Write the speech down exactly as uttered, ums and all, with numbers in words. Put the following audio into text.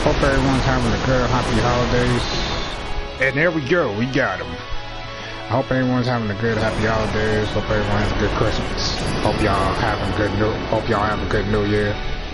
Hope everyone's having a good, happy holidays. And there we go, we got him. I hope everyone's having a good, happy holidays. Hope everyone has a good Christmas. Hope y'all having a good new. Hope y'all have a good New Year.